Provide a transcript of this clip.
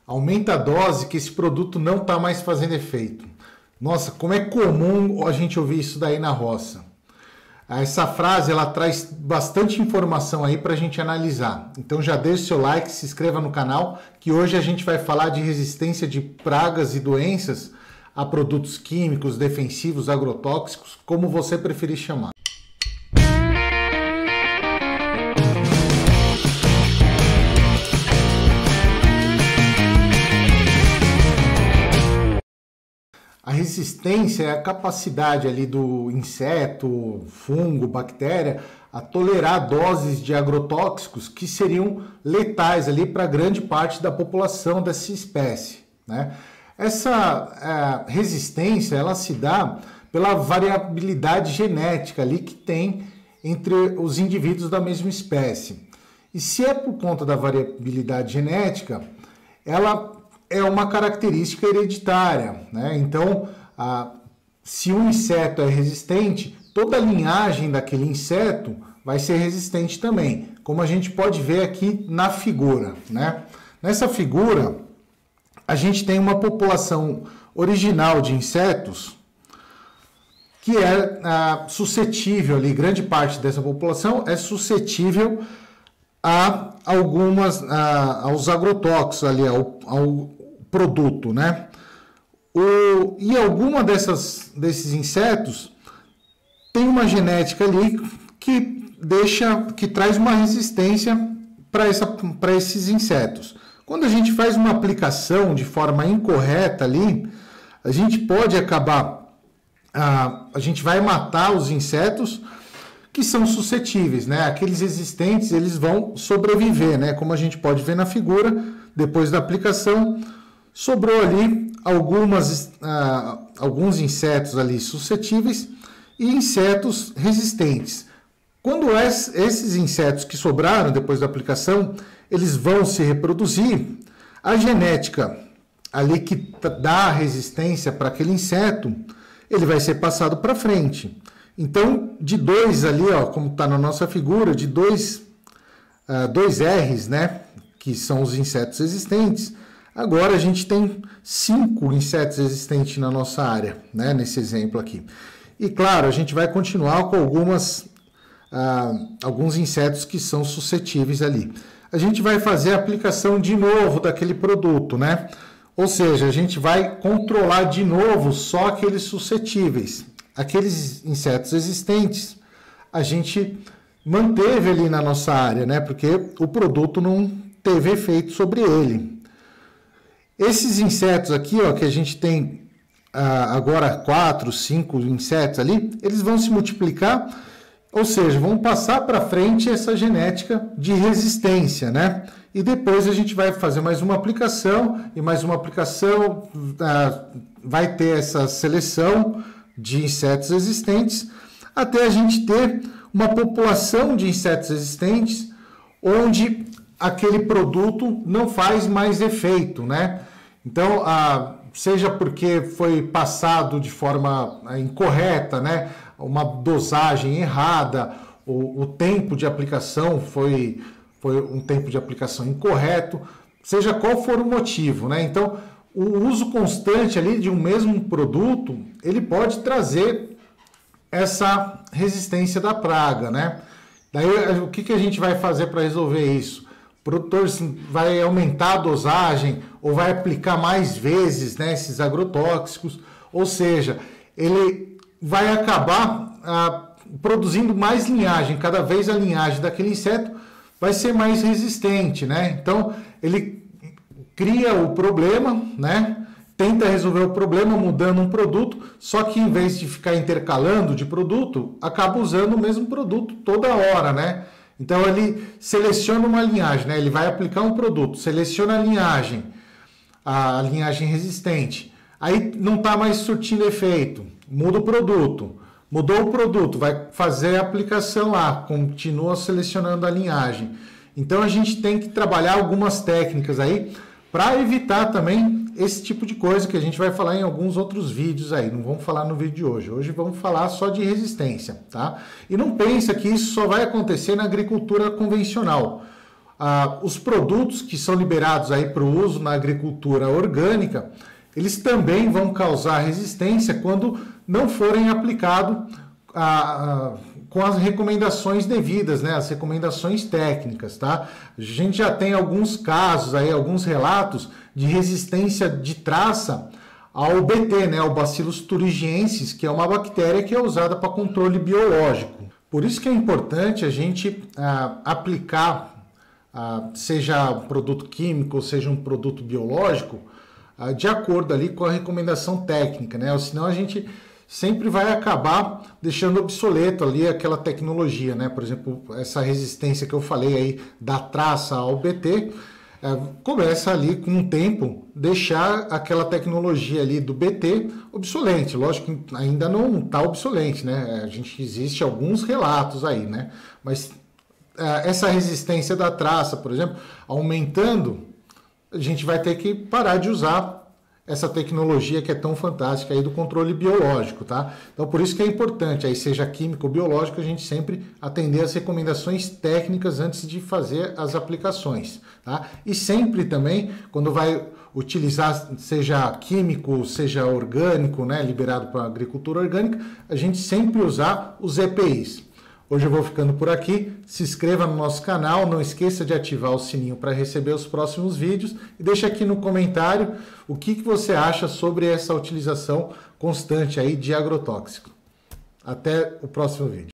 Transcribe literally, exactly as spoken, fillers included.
aumenta a dose que esse produto não está mais fazendo efeito. Nossa, como é comum a gente ouvir isso daí na roça. Essa frase ela traz bastante informação aí para a gente analisar. Então já deixe seu like, se inscreva no canal, que hoje a gente vai falar de resistência de pragas e doenças a produtos químicos, defensivos, agrotóxicos, como você preferir chamar. A resistência é a capacidade ali do inseto, fungo, bactéria a tolerar doses de agrotóxicos que seriam letais ali para grande parte da população dessa espécie, né? Essa é, resistência ela se dá pela variabilidade genética ali que tem entre os indivíduos da mesma espécie. E se é por conta da variabilidade genética, ela é uma característica hereditária, né? Então, a, se um inseto é resistente, toda a linhagem daquele inseto vai ser resistente também, como a gente pode ver aqui na figura, né? Nessa figura, a gente tem uma população original de insetos que é a, suscetível ali, grande parte dessa população é suscetível a algumas, a, aos agrotóxicos ali, ao, ao produto, né? O, e alguma dessas, desses insetos tem uma genética ali que deixa, que traz uma resistência para essa, para esses insetos. Quando a gente faz uma aplicação de forma incorreta ali, a gente pode acabar, a, a gente vai matar os insetos que são suscetíveis, né? Aqueles existentes, eles vão sobreviver, né? Como a gente pode ver na figura, depois da aplicação, sobrou ali algumas, uh, alguns insetos ali suscetíveis e insetos resistentes. Quando esses insetos que sobraram depois da aplicação, eles vão se reproduzir, a genética ali que dá a resistência para aquele inseto, ele vai ser passado para frente. Então, de dois ali, ó, como está na nossa figura, de dois, uh, dois R's, né, que são os insetos existentes, agora a gente tem cinco insetos existentes na nossa área, né, nesse exemplo aqui. E claro, a gente vai continuar com algumas, uh, alguns insetos que são suscetíveis ali. A gente vai fazer a aplicação de novo daquele produto, né? Ou seja, a gente vai controlar de novo só aqueles suscetíveis. Aqueles insetos existentes, a gente manteve ali na nossa área, né? Porque o produto não teve efeito sobre ele. Esses insetos aqui, ó, que a gente tem ah, agora quatro, cinco insetos ali, eles vão se multiplicar, ou seja, vão passar para frente essa genética de resistência, né? E depois a gente vai fazer mais uma aplicação e mais uma aplicação, ah, vai ter essa seleção de insetos existentes, até a gente ter uma população de insetos existentes onde aquele produto não faz mais efeito, né? Então, ah, seja porque foi passado de forma incorreta, né? Uma dosagem errada, o, o tempo de aplicação foi, foi um tempo de aplicação incorreto, seja qual for o motivo, né? Então, o uso constante ali de um mesmo produto, ele pode trazer essa resistência da praga, né? Daí, o que, que a gente vai fazer para resolver isso? O produtor vai aumentar a dosagem ou vai aplicar mais vezes, né, esses agrotóxicos, ou seja, ele vai acabar ah, produzindo mais linhagem, cada vez a linhagem daquele inseto vai ser mais resistente, né? Então, ele cria o problema, né? Tenta resolver o problema mudando um produto, só que em vez de ficar intercalando de produto, acaba usando o mesmo produto toda hora, né? Então ele seleciona uma linhagem, né? Ele vai aplicar um produto, seleciona a linhagem, a linhagem resistente, aí não está mais surtindo efeito, muda o produto, mudou o produto, vai fazer a aplicação lá, continua selecionando a linhagem. Então a gente tem que trabalhar algumas técnicas aí para evitar também esse tipo de coisa que a gente vai falar em alguns outros vídeos aí, não vamos falar no vídeo de hoje. Hoje vamos falar só de resistência, tá? E não pensa que isso só vai acontecer na agricultura convencional. ah, os produtos que são liberados aí para o uso na agricultura orgânica, eles também vão causar resistência quando não forem aplicados ah, com as recomendações devidas, né, as recomendações técnicas, tá? A gente já tem alguns casos aí, alguns relatos de resistência de traça ao B T, né, ao Bacillus thuringiensis, que é uma bactéria que é usada para controle biológico. Por isso que é importante a gente ah, aplicar, ah, seja um produto químico, seja um produto biológico, ah, de acordo ali com a recomendação técnica, né? Ou senão a gente sempre vai acabar deixando obsoleto ali aquela tecnologia, né? Por exemplo, essa resistência que eu falei aí da traça ao B T, é, começa ali com o tempo deixar aquela tecnologia ali do B T obsolente. Lógico que ainda não está obsolente, né? A gente existe alguns relatos aí, né? Mas é, essa resistência da traça, por exemplo, aumentando, a gente vai ter que parar de usar essa tecnologia que é tão fantástica aí do controle biológico, tá? Então, por isso que é importante, aí seja químico ou biológico, a gente sempre atender as recomendações técnicas antes de fazer as aplicações, tá? E sempre também, quando vai utilizar, seja químico, seja orgânico, né, liberado para a agricultura orgânica, a gente sempre usar os E P Is. Hoje eu vou ficando por aqui, se inscreva no nosso canal, não esqueça de ativar o sininho para receber os próximos vídeos e deixa aqui no comentário o que, que você acha sobre essa utilização constante aí de agrotóxico. Até o próximo vídeo.